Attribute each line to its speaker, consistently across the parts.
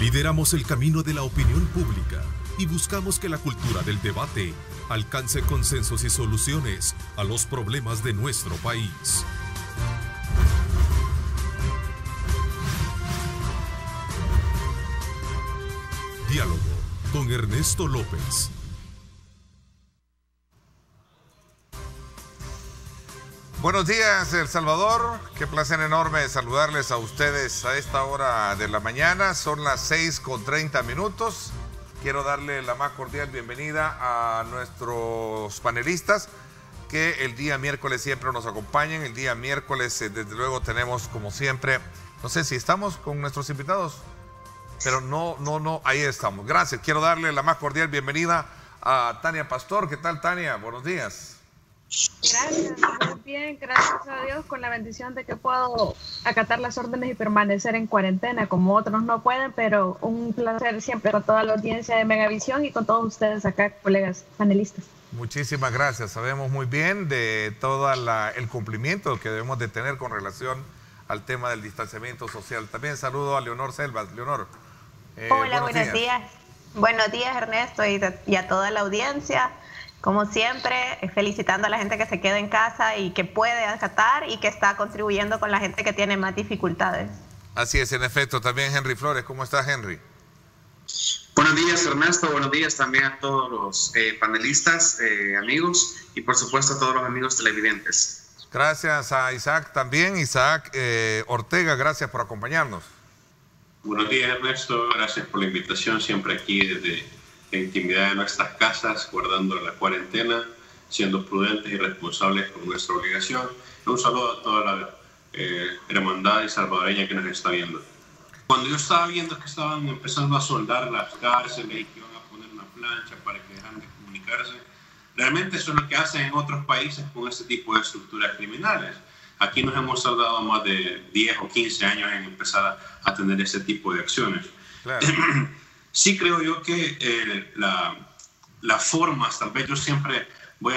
Speaker 1: Lideramos el camino de la opinión pública y buscamos que la cultura del debate alcance consensos y soluciones a los problemas de nuestro país. Diálogo con Ernesto López.
Speaker 2: Buenos días, El Salvador. Qué placer enorme saludarles a ustedes a esta hora de la mañana. Son las 6:30. Quiero darle la más cordial bienvenida a nuestros panelistas que el día miércoles siempre nos acompañan. El día miércoles, desde luego, tenemos como siempre, no sé si estamos con nuestros invitados, pero no, ahí estamos. Gracias. Quiero darle la más cordial bienvenida a Tania Pastor. ¿Qué tal, Tania? Buenos días.
Speaker 3: Gracias, muy bien, gracias a Dios, con la bendición de que puedo acatar las órdenes y permanecer en cuarentena, como otros no pueden, pero un placer siempre con toda la audiencia de Megavisión y con todos ustedes acá, colegas panelistas.
Speaker 2: Muchísimas gracias. Sabemos muy bien de todo el cumplimiento que debemos de tener con relación al tema del distanciamiento social. También saludo a Leonor Selvas. Leonor.
Speaker 4: Hola, buenos días. Buenos días, Ernesto, y a toda la audiencia. Como siempre, felicitando a la gente que se queda en casa y que puede acatar y que está contribuyendo con la gente que tiene más dificultades.
Speaker 2: Así es, en efecto. También Henry Flores. ¿Cómo estás, Henry?
Speaker 5: Buenos días, Ernesto. Buenos días también a todos los panelistas, amigos, y por supuesto a todos los amigos televidentes.
Speaker 2: Gracias a Isaac también. Isaac Ortega, gracias por acompañarnos.
Speaker 6: Buenos días, Ernesto. Gracias por la invitación. Siempre aquí desde la intimidad de nuestras casas, guardando la cuarentena, siendo prudentes y responsables con nuestra obligación. Un saludo a toda la hermandad salvadoreña que nos está viendo. Cuando yo estaba viendo que estaban empezando a soldar las cárceles y que iban a poner una plancha para que dejaran de comunicarse, realmente eso es lo que hacen en otros países con este tipo de estructuras criminales. Aquí nos hemos tardado más de 10 o 15 años en empezar a tener ese tipo de acciones.
Speaker 2: Claro.
Speaker 6: Sí creo yo que las formas, tal vez yo siempre voy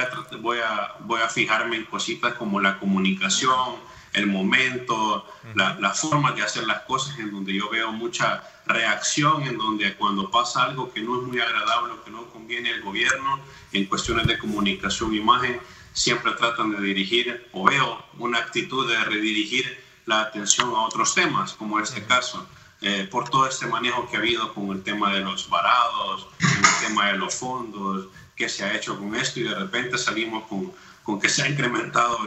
Speaker 6: a fijarme en cositas como la comunicación, el momento, las formas de hacer las cosas, en donde yo veo mucha reacción, en donde cuando pasa algo que no es muy agradable o que no conviene al gobierno, en cuestiones de comunicación e imagen, siempre tratan de dirigir, o veo una actitud de redirigir la atención a otros temas, como este caso. Por todo este manejo que ha habido con el tema de los varados, el tema de los fondos, que se ha hecho con esto, y de repente salimos con que se ha incrementado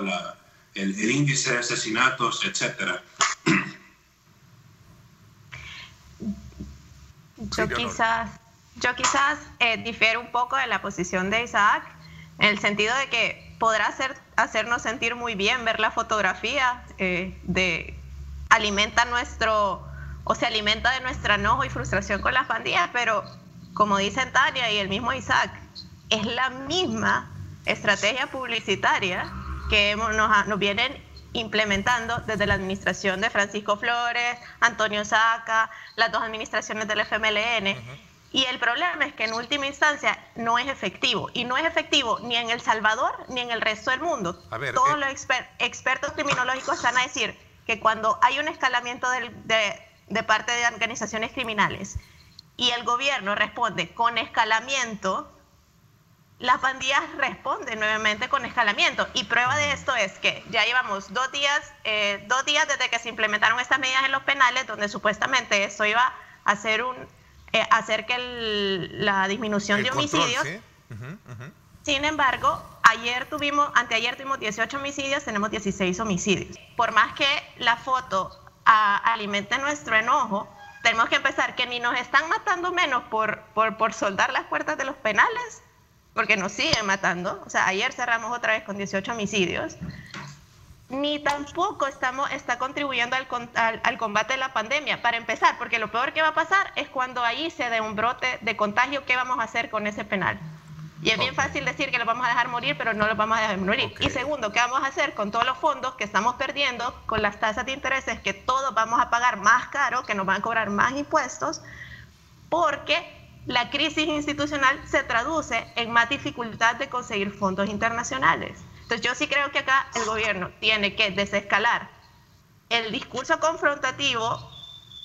Speaker 6: el índice de asesinatos, etcétera.
Speaker 4: Yo quizás difiero un poco de la posición de Isaac, en el sentido de que podrá hacernos sentir muy bien ver la fotografía, se alimenta de nuestro enojo y frustración con las pandillas, pero como dicen Tania y el mismo Isaac, es la misma estrategia publicitaria que nos vienen implementando desde la administración de Francisco Flores, Antonio Saca, las dos administraciones del FMLN. Y el problema es que en última instancia no es efectivo, y no es efectivo ni en El Salvador ni en el resto del mundo. Todos los expertos criminológicos están a decir que cuando hay un escalamiento de parte de organizaciones criminales y el gobierno responde con escalamiento, las pandillas responden nuevamente con escalamiento. Y prueba de esto es que ya llevamos 2 días desde que se implementaron estas medidas en los penales, donde supuestamente esto iba a hacer que la disminución de homicidios. ¿Sí? Sin embargo, anteayer tuvimos 18 homicidios, tenemos 16 homicidios. Por más que la foto alimente nuestro enojo, tenemos que empezar que ni nos están matando menos por soldar las puertas de los penales, porque nos siguen matando. O sea, ayer cerramos otra vez con 18 homicidios, ni tampoco está contribuyendo al combate de la pandemia, para empezar, porque lo peor que va a pasar es cuando ahí se dé un brote de contagio. ¿Qué vamos a hacer con ese penal? Y es bien fácil decir que los vamos a dejar morir, pero no los vamos a dejar morir. Y segundo, ¿qué vamos a hacer con todos los fondos que estamos perdiendo, con las tasas de intereses que todos vamos a pagar más caro, que nos van a cobrar más impuestos? Porque la crisis institucional se traduce en más dificultad de conseguir fondos internacionales. Entonces yo sí creo que acá el gobierno tiene que desescalar el discurso confrontativo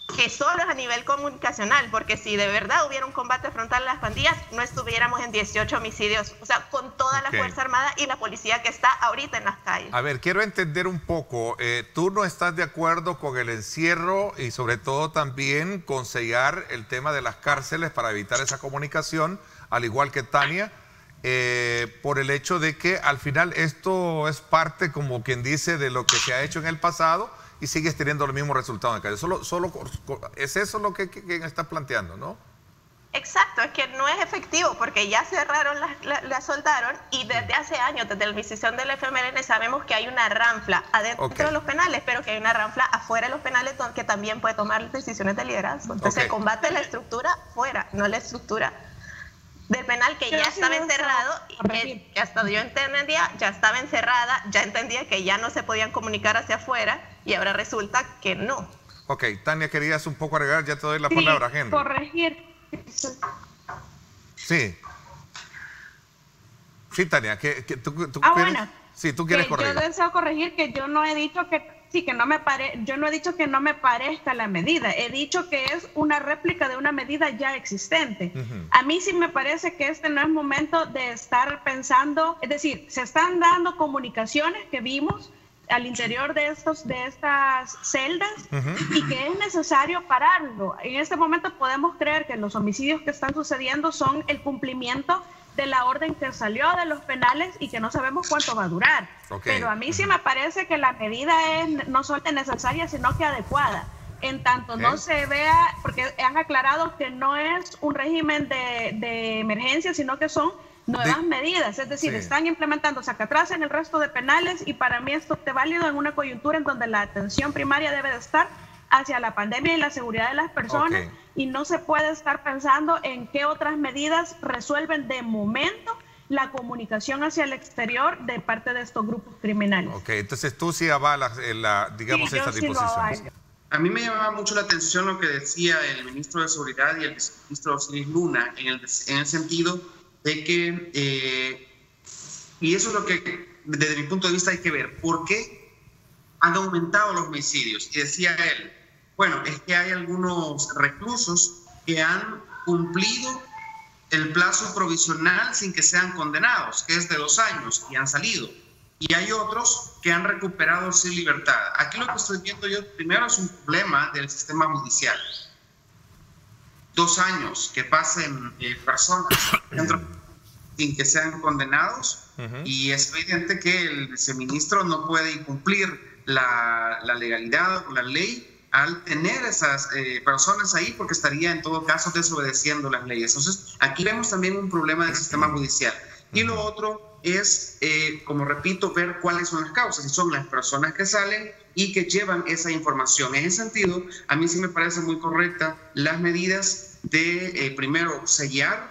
Speaker 4: que solo es a nivel comunicacional, porque si de verdad hubiera un combate frontal a las pandillas, no estuviéramos en 18 homicidios, o sea, con toda la Fuerza Armada y la policía que está ahorita en las calles.
Speaker 2: A ver, quiero entender un poco, ¿tú no estás de acuerdo con el encierro y sobre todo también con sellar el tema de las cárceles para evitar esa comunicación, al igual que Tania, por el hecho de que al final esto es parte, como quien dice, de lo que se ha hecho en el pasado y sigues teniendo los mismos resultados en la calle? ¿Es eso lo que está planteando, no?
Speaker 4: Exacto, es que no es efectivo porque ya cerraron, la soltaron y desde hace años, desde la adquisición del FMLN, sabemos que hay una ranfla adentro de los penales, pero que hay una ranfla afuera de los penales que también puede tomar decisiones de liderazgo. Entonces se combate la estructura fuera, no la estructura del penal que ya estaba encerrado y que hasta yo entendía, ya estaba encerrada, ya entendía que ya no se podían comunicar hacia afuera y ahora resulta que no.
Speaker 2: Ok, Tania, querías un poco agregar, ya te doy la palabra, Henry.
Speaker 3: Corregir.
Speaker 2: Sí. Sí, Tania, tú quieres,
Speaker 3: bueno,
Speaker 2: sí, tú quieres corregir.
Speaker 3: Yo deseo corregir que yo no he dicho yo no he dicho que no me parezca la medida, he dicho que es una réplica de una medida ya existente. A mí sí me parece que este no es momento de estar pensando, es decir, se están dando comunicaciones que vimos al interior de estas celdas y que es necesario pararlo. En este momento podemos creer que los homicidios que están sucediendo son el cumplimiento de la orden que salió de los penales y que no sabemos cuánto va a durar. Pero a mí sí me parece que la medida es no solo necesaria, sino que adecuada. En tanto no se vea, porque han aclarado que no es un régimen de emergencia, sino que son nuevas medidas, es decir, están implementando saca atrás en el resto de penales y para mí esto es válido en una coyuntura en donde la atención primaria debe de estar hacia la pandemia y la seguridad de las personas y no se puede estar pensando en qué otras medidas resuelven de momento la comunicación hacia el exterior de parte de estos grupos criminales.
Speaker 2: Entonces tú sí avalas esta disposición.
Speaker 5: A mí me llamaba mucho la atención lo que decía el ministro de Seguridad y el viceministro Osiris Luna en el sentido de que, y eso es lo que desde mi punto de vista hay que ver, ¿por qué han aumentado los homicidios? Y decía él, bueno, es que hay algunos reclusos que han cumplido el plazo provisional sin que sean condenados, que es de 2 años, y han salido. Y hay otros que han recuperado sin libertad. Aquí lo que estoy viendo yo primero es un problema del sistema judicial. 2 años que pasen personas sin que sean condenados y es evidente que el viceministro no puede incumplir la legalidad o la ley al tener esas personas ahí porque estaría en todo caso desobedeciendo las leyes. Entonces aquí vemos también un problema del sistema judicial. Y lo otro es, como repito, ver cuáles son las causas, si son las personas que salen y que llevan esa información. En ese sentido, a mí sí me parece muy correcta las medidas de, primero, sellar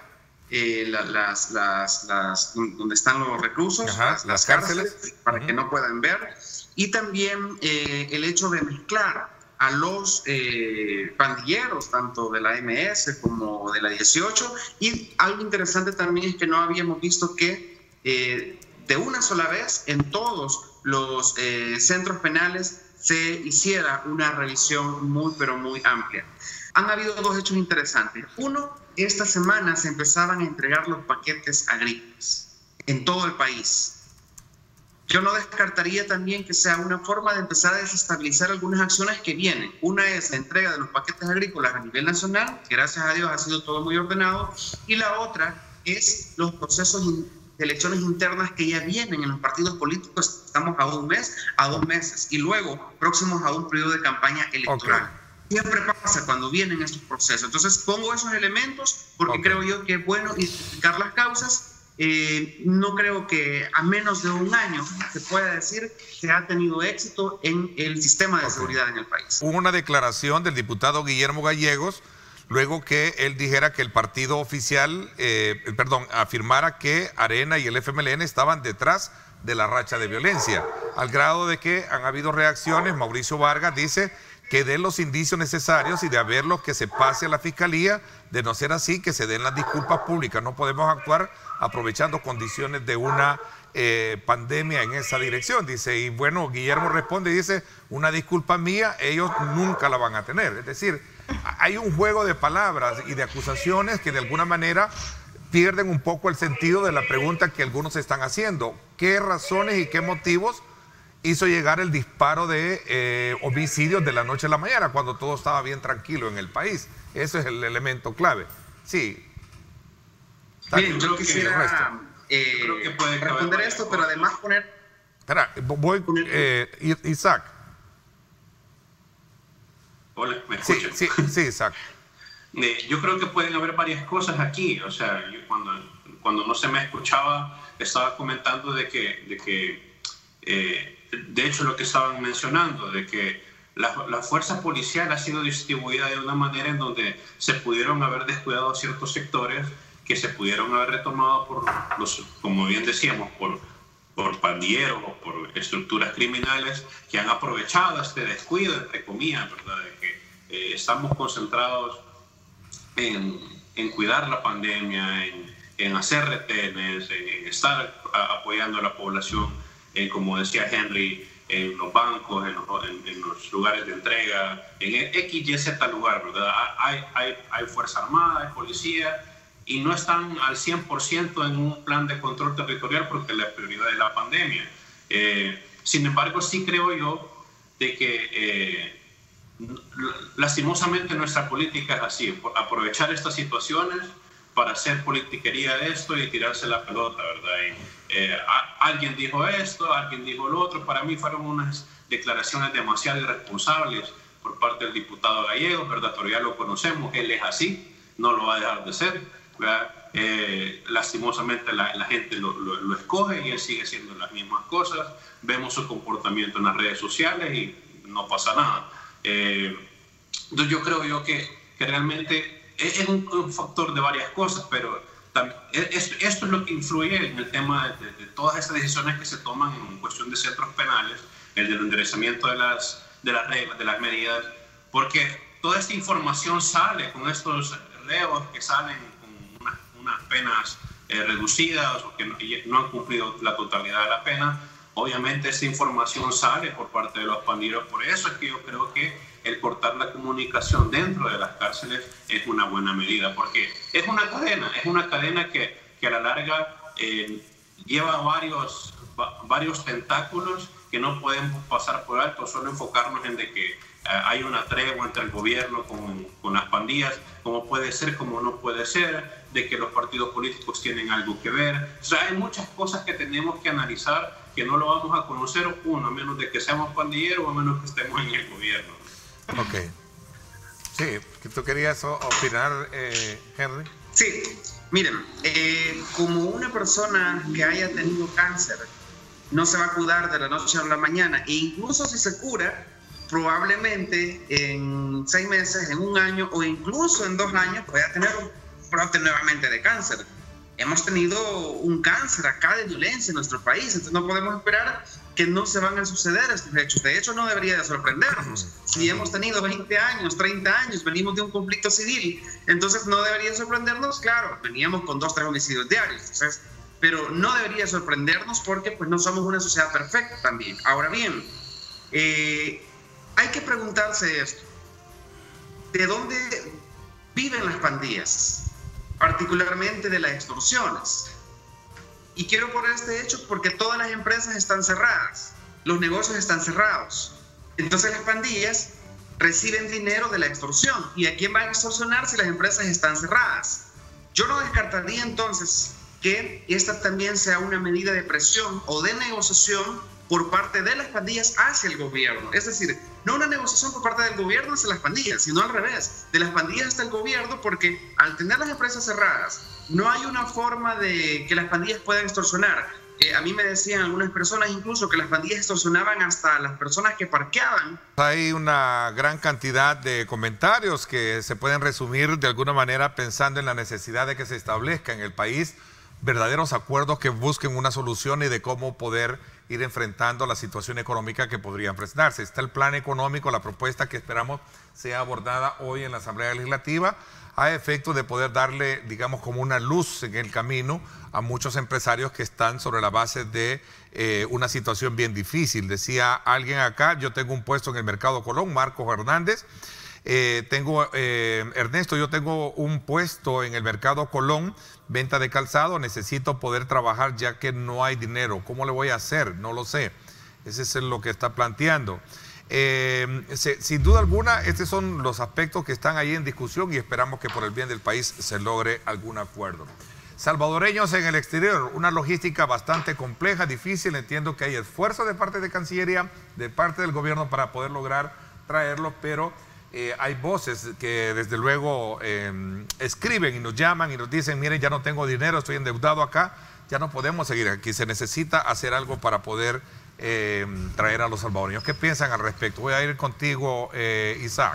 Speaker 5: donde están los reclusos, las cárceles, para que no puedan ver, y también el hecho de mezclar a los pandilleros, tanto de la MS como de la 18, y algo interesante también es que no habíamos visto que de una sola vez en todos los centros penales se hiciera una revisión muy pero muy amplia. Han habido 2 hechos interesantes. Uno, esta semana se empezaban a entregar los paquetes agrícolas en todo el país. Yo no descartaría también que sea una forma de empezar a desestabilizar algunas acciones que vienen. Una es la entrega de los paquetes agrícolas a nivel nacional, que gracias a Dios ha sido todo muy ordenado, y la otra es los procesos de elecciones internas que ya vienen en los partidos políticos. Estamos a 1 mes, a 2 meses, y luego próximos a un periodo de campaña electoral. Siempre pasa cuando vienen estos procesos. Entonces pongo esos elementos porque creo yo que es bueno identificar las causas. No creo que a menos de 1 año se pueda decir que ha tenido éxito en el sistema de seguridad en el país.
Speaker 2: Hubo una declaración del diputado Guillermo Gallegos luego que él dijera que el partido oficial, afirmara que Arena y el FMLN estaban detrás de la racha de violencia, al grado de que han habido reacciones. Mauricio Vargas dice que den los indicios necesarios y de haberlos que se pase a la fiscalía. De no ser así, que se den las disculpas públicas. No podemos actuar aprovechando condiciones de una pandemia en esa dirección, dice. Y bueno, Guillermo responde y dice, una disculpa mía, ellos nunca la van a tener. Es decir, hay un juego de palabras y de acusaciones que de alguna manera pierden un poco el sentido de la pregunta que algunos están haciendo. ¿Qué razones y qué motivos hizo llegar el disparo de homicidios de la noche a la mañana, cuando todo estaba bien tranquilo en el país? Ese es el elemento clave. Sí.
Speaker 5: Bien, yo quisiera responder esto, pero además poner...
Speaker 2: Espera, voy... Isaac.
Speaker 6: Hola, ¿me escuchan?
Speaker 2: Sí, Isaac.
Speaker 6: Yo creo que pueden haber varias cosas aquí. O sea, yo cuando no se me escuchaba, estaba comentando de que de hecho lo que estaban mencionando, de que la fuerza policial ha sido distribuida de una manera en donde se pudieron haber descuidado ciertos sectores que se pudieron haber retomado por los, como bien decíamos, por pandilleros o por estructuras criminales que han aprovechado este descuido, entre comillas, ¿verdad? De que estamos concentrados en cuidar la pandemia, en hacer retenes, en estar apoyando a la población, como decía Henry, en los bancos, en los lugares de entrega, en X, Y, Z lugar, ¿verdad? Hay Fuerza Armada, hay policía, y no están al 100% en un plan de control territorial porque la prioridad es la pandemia. Sin embargo, sí creo yo de que lastimosamente nuestra política es así, aprovechar estas situaciones para hacer politiquería de esto y tirarse la pelota, ¿verdad? Alguien dijo esto, alguien dijo lo otro. Para mí fueron unas declaraciones demasiado irresponsables por parte del diputado Gallegos, ¿verdad? Pero ya lo conocemos, él es así, no lo va a dejar de ser, ¿verdad? Lastimosamente la gente lo escoge y él sigue haciendo las mismas cosas. Vemos su comportamiento en las redes sociales y no pasa nada. Entonces yo creo que realmente es un factor de varias cosas, pero esto es lo que influye en el tema de todas estas decisiones que se toman en cuestión de centros penales, el del enderezamiento de las reglas, de las medidas, porque toda esta información sale con estos reos que salen con unas penas reducidas o que no han cumplido la totalidad de la pena. Obviamente esta información sale por parte de los pandilleros. Por eso es que yo creo que el cortar la comunicación dentro de las cárceles es una buena medida, porque es una cadena que a la larga lleva varios tentáculos que no podemos pasar por alto, solo enfocarnos en de que hay una tregua entre el gobierno con las pandillas, como puede ser, como no puede ser, de que los partidos políticos tienen algo que ver. O sea, hay muchas cosas que tenemos que analizar que no lo vamos a conocer, a menos de que seamos pandilleros o a menos que estemos en el gobierno.
Speaker 2: Ok. Sí, ¿tú querías opinar, Henry?
Speaker 5: Sí, miren, como una persona que haya tenido cáncer no se va a curar de la noche a la mañana, e incluso si se cura, probablemente en 6 meses, en 1 año o incluso en 2 años pueda tener un brote nuevamente de cáncer. Hemos tenido un cáncer acá de violencia en nuestro país, entonces no podemos esperar que no se van a suceder estos hechos. De hecho, no debería de sorprendernos. Si hemos tenido 20 años, 30 años, venimos de un conflicto civil, entonces no debería sorprendernos. Claro, veníamos con 2 o 3 homicidios diarios, entonces, pero no debería sorprendernos porque pues, no somos una sociedad perfecta también. Ahora bien, hay que preguntarse esto. ¿De dónde viven las pandillas? Particularmente de las extorsiones. Y quiero poner este hecho porque todas las empresas están cerradas, los negocios están cerrados. Entonces las pandillas reciben dinero de la extorsión. ¿Y a quién van a extorsionar si las empresas están cerradas? Yo no descartaría entonces que esta también sea una medida de presión o de negociación por parte de las pandillas hacia el gobierno. Es decir, no una negociación por parte del gobierno hacia las pandillas, sino al revés, de las pandillas hasta el gobierno, porque al tener las empresas cerradas, no hay una forma de que las pandillas puedan extorsionar. A mí me decían algunas personas incluso que las pandillas extorsionaban hasta a las personas que parqueaban.
Speaker 2: Hay una gran cantidad de comentarios que se pueden resumir de alguna manera pensando en la necesidad de que se establezca en el país verdaderos acuerdos que busquen una solución y de cómo poder ir enfrentando la situación económica que podría enfrentarse. Está el plan económico, la propuesta que esperamos sea abordada hoy en la Asamblea Legislativa, a efecto de poder darle, digamos, como una luz en el camino a muchos empresarios que están sobre la base de una situación bien difícil. Decía alguien acá, yo tengo un puesto en el Mercado Colón, Marcos Hernández. Ernesto, yo tengo un puesto en el Mercado Colón, venta de calzado, necesito poder trabajar ya que no hay dinero. ¿Cómo le voy a hacer? No lo sé. Ese es lo que está planteando. Sin duda alguna, estos son los aspectos que están ahí en discusión y esperamos que por el bien del país se logre algún acuerdo. Salvadoreños en el exterior, una logística bastante compleja, difícil. Entiendo que hay esfuerzo de parte de Cancillería, de parte del gobierno para poder lograr traerlos, pero hay voces que desde luego escriben y nos llaman y nos dicen, miren, ya no tengo dinero, estoy endeudado acá, ya no podemos seguir aquí, se necesita hacer algo para poder traer a los salvadoreños. ¿Qué piensan al respecto? Voy a ir contigo, Isaac.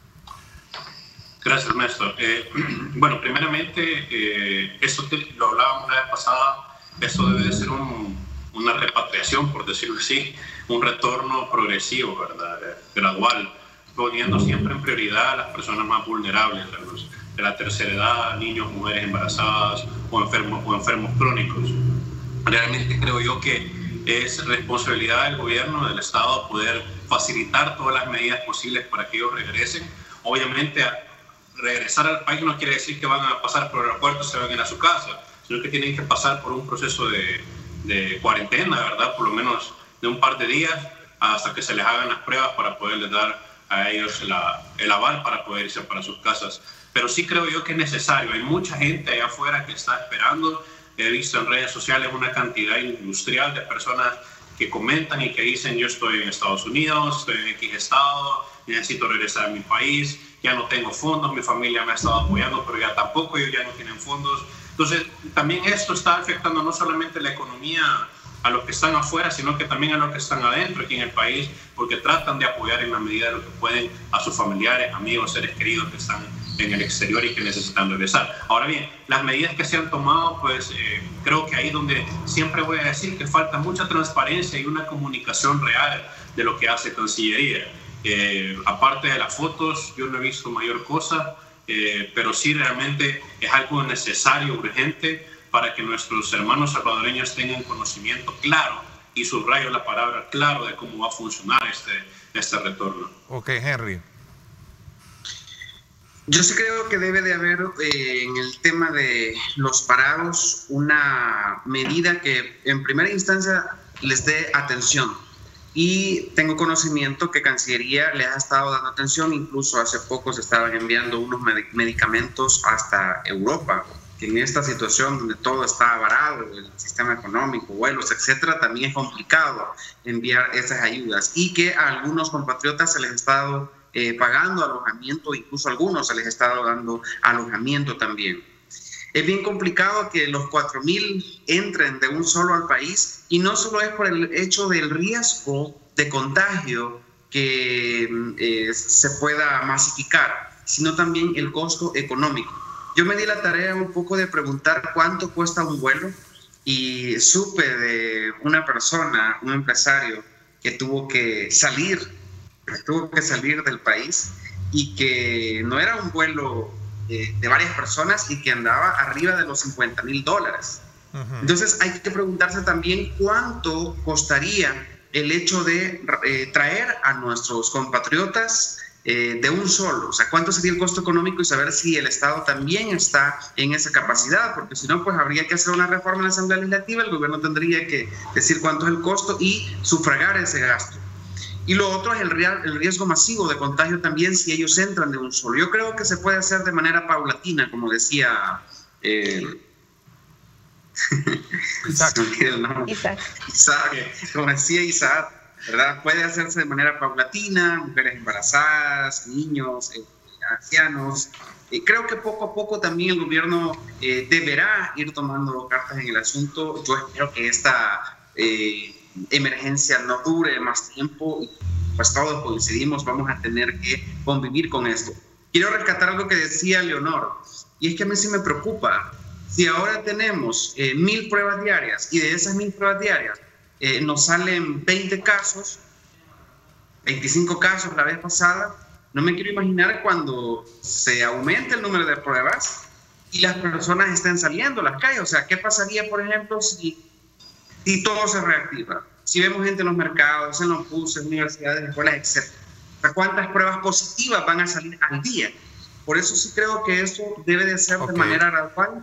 Speaker 6: Gracias, Ernesto. Bueno, primeramente, esto lo hablábamos la vez pasada, esto debe de ser una repatriación, por decirlo así, un retorno progresivo, ¿verdad? Gradual, poniendo siempre en prioridad a las personas más vulnerables, a los de la tercera edad, niños, mujeres embarazadas o enfermos crónicos. Realmente creo yo que es responsabilidad del gobierno, del Estado, poder facilitar todas las medidas posibles para que ellos regresen. Obviamente, regresar al país no quiere decir que van a pasar por el aeropuerto y se van a ir a su casa, sino que tienen que pasar por un proceso de cuarentena, ¿verdad? Por lo menos de un par de días hasta que se les hagan las pruebas para poderles dar a ellos el aval para poder irse para sus casas. Pero sí creo yo que es necesario. Hay mucha gente allá afuera que está esperando. He visto en redes sociales una cantidad industrial de personas que comentan y que dicen, yo estoy en Estados Unidos, estoy en X estado, necesito regresar a mi país, ya no tengo fondos, mi familia me ha estado apoyando, pero ya tampoco, ellos ya no tienen fondos. Entonces, también esto está afectando no solamente la economía a los que están afuera, sino que también a los que están adentro aquí en el país, porque tratan de apoyar en la medida de lo que pueden a sus familiares, amigos, seres queridos que están en el exterior y que necesitan regresar. Ahora bien, las medidas que se han tomado, pues creo que ahí es donde siempre voy a decir que falta mucha transparencia y una comunicación real de lo que hace Cancillería. Aparte de las fotos, yo no he visto mayor cosa, pero sí realmente es algo necesario, urgente, para que nuestros hermanos salvadoreños tengan conocimiento claro, y subrayo la palabra claro, de cómo va a funcionar este retorno.
Speaker 2: Ok, Henry.
Speaker 5: Yo sí creo que debe de haber en el tema de los parados una medida que en primera instancia les dé atención. Y tengo conocimiento que Cancillería les ha estado dando atención, incluso hace poco se estaban enviando unos medicamentos hasta Europa, que en esta situación donde todo está varado, el sistema económico, vuelos, etcétera, también es complicado enviar esas ayudas, y que a algunos compatriotas se les ha estado pagando alojamiento, incluso a algunos se les ha estado dando alojamiento también. Es bien complicado que los 4.000 entren de un solo al país, y no solo es por el hecho del riesgo de contagio que se pueda masificar, sino también el costo económico. Yo me di la tarea un poco de preguntar cuánto cuesta un vuelo, y supe de una persona, un empresario, que tuvo que salir del país, y que no era un vuelo de varias personas, y que andaba arriba de los $50,000. Entonces hay que preguntarse también cuánto costaría el hecho de traer a nuestros compatriotas de un solo, o sea, cuánto sería el costo económico, y saber si el Estado también está en esa capacidad, porque si no, pues habría que hacer una reforma en la Asamblea Legislativa, el gobierno tendría que decir cuánto es el costo y sufragar ese gasto. Y lo otro es el riesgo masivo de contagio también si ellos entran de un solo. Yo creo que se puede hacer de manera paulatina, como decía
Speaker 2: Isaac.
Speaker 5: Como decía Isaac, ¿verdad? Puede hacerse de manera paulatina, mujeres embarazadas, niños, ancianos. Creo que poco a poco también el gobierno deberá ir tomando cartas en el asunto. Yo espero que esta emergencia no dure más tiempo, y pues todos coincidimos, vamos a tener que convivir con esto. Quiero rescatar algo que decía Leonor, y es que a mí sí me preocupa Si ahora tenemos 1000 pruebas diarias y de esas 1000 pruebas diarias nos salen 20 casos, 25 casos la vez pasada, no me quiero imaginar cuando se aumente el número de pruebas y las personas estén saliendo a las calles. O sea, ¿qué pasaría, por ejemplo, si todo se reactiva? Si vemos gente en los mercados, en los buses, universidades, escuelas, etc. O sea, ¿cuántas pruebas positivas van a salir al día? Por eso sí creo que eso debe de ser de manera gradual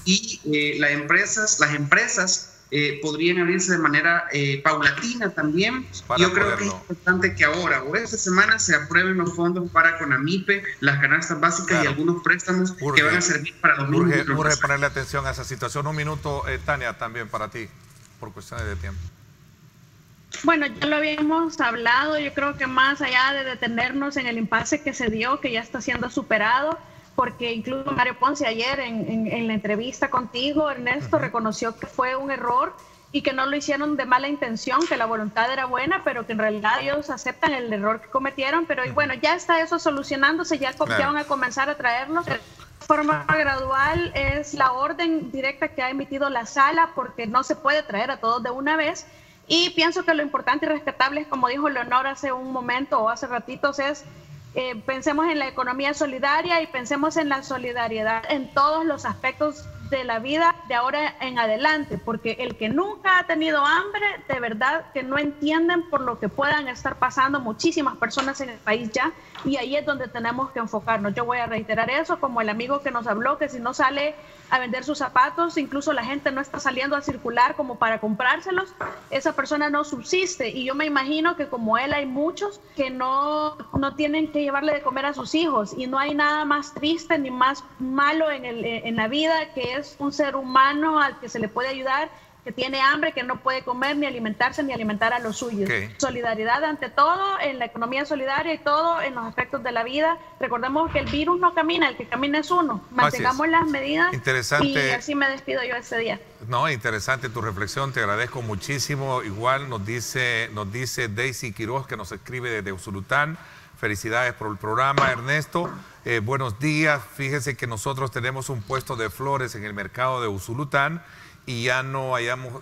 Speaker 5: y las empresas podrían abrirse de manera paulatina también. Yo creo que es importante que ahora o esta semana se aprueben los fondos para CONAMIPE, las canastas básicas y algunos préstamos que van a servir para los niños.
Speaker 2: Urge ponerle atención a esa situación. Un minuto, Tania, también para ti, por cuestiones de tiempo.
Speaker 3: Bueno, ya lo habíamos hablado, yo creo que más allá de detenernos en el impasse que se dio, que ya está siendo superado, porque incluso Mario Ponce ayer en la entrevista contigo, Ernesto, reconoció que fue un error y que no lo hicieron de mala intención, que la voluntad era buena, pero que en realidad ellos aceptan el error que cometieron. Pero y bueno, ya está eso solucionándose, ya van a comenzar a traerlos. De forma gradual es la orden directa que ha emitido la sala, porque no se puede traer a todos de una vez. Y pienso que lo importante y rescatable es, como dijo Leonor hace un momento o hace ratitos, es pensemos en la economía solidaria y pensemos en la solidaridad en todos los aspectos de la vida de ahora en adelante, porque el que nunca ha tenido hambre, de verdad que no entienden por lo que puedan estar pasando muchísimas personas en el país ya, y ahí es donde tenemos que enfocarnos. Yo voy a reiterar eso, como el amigo que nos habló, que si no sale a vender sus zapatos, incluso la gente no está saliendo a circular como para comprárselos, esa persona no subsiste. Y yo me imagino que como él hay muchos que no tienen que llevarle de comer a sus hijos, y no hay nada más triste ni más malo en la vida, que es un ser humano al que se le puede ayudar, que tiene hambre, que no puede comer ni alimentarse ni alimentar a los suyos. Solidaridad ante todo, en la economía solidaria y todo en los aspectos de la vida. Recordemos que el virus no camina, el que camina es uno. Mantengamos las medidas.
Speaker 2: Interesante.
Speaker 3: Y así me despido yo este día.
Speaker 2: No, interesante tu reflexión, te agradezco muchísimo. Igual nos dice Daisy Quiroz, que nos escribe desde Usulután. Felicidades por el programa, Ernesto. Buenos días. Fíjese que nosotros tenemos un puesto de flores en el mercado de Usulután y ya no hayamos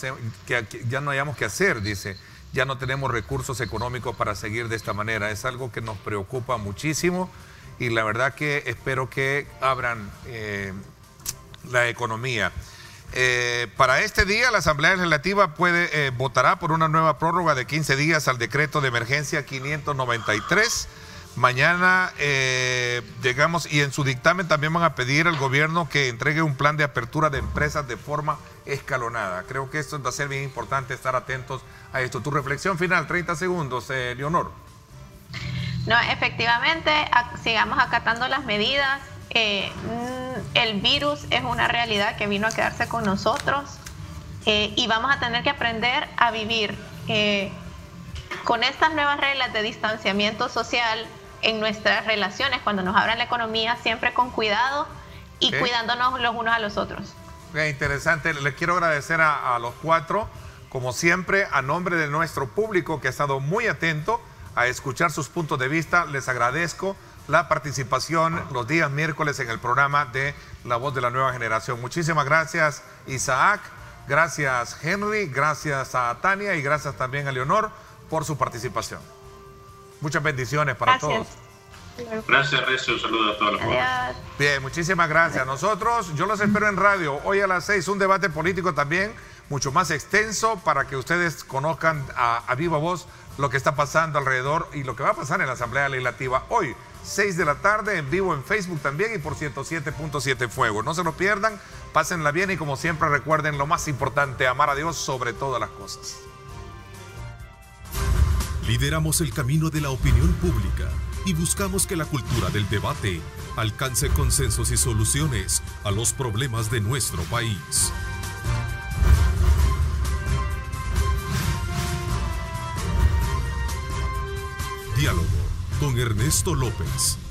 Speaker 2: que hacer, dice. Ya no tenemos recursos económicos para seguir de esta manera. Es algo que nos preocupa muchísimo y la verdad que espero que abran la economía. Para este día, la Asamblea Legislativa votará por una nueva prórroga de 15 días al decreto de emergencia 593. Mañana llegamos y en su dictamen también van a pedir al gobierno que entregue un plan de apertura de empresas de forma escalonada. Creo que esto va a ser bien importante estar atentos a esto. Tu reflexión final, 30 segundos, Leonor.
Speaker 4: No, efectivamente, sigamos acatando las medidas. El virus es una realidad que vino a quedarse con nosotros y vamos a tener que aprender a vivir con estas nuevas reglas de distanciamiento social en nuestras relaciones, cuando nos abran la economía, siempre con cuidado y cuidándonos los unos a los otros.
Speaker 2: Interesante, les quiero agradecer a los cuatro, como siempre, a nombre de nuestro público que ha estado muy atento a escuchar sus puntos de vista. Les agradezco la participación los días miércoles en el programa de La Voz de la Nueva Generación. Muchísimas gracias, Isaac, gracias, Henry, gracias a Tania y gracias también a Leonor por su participación. Muchas bendiciones para todos.
Speaker 6: Gracias, Recio. Un saludo a todos los jóvenes.
Speaker 2: Bien, muchísimas gracias. Yo los espero en radio. Hoy a las 6, un debate político también, mucho más extenso, para que ustedes conozcan a viva voz lo que está pasando alrededor y lo que va a pasar en la Asamblea Legislativa. Hoy, 6 de la tarde, en vivo en Facebook también y por 107.7 Fuego. No se lo pierdan, pásenla bien y como siempre recuerden lo más importante, amar a Dios sobre todas las cosas.
Speaker 1: Lideramos el camino de la opinión pública y buscamos que la cultura del debate alcance consensos y soluciones a los problemas de nuestro país. Diálogo con Ernesto López.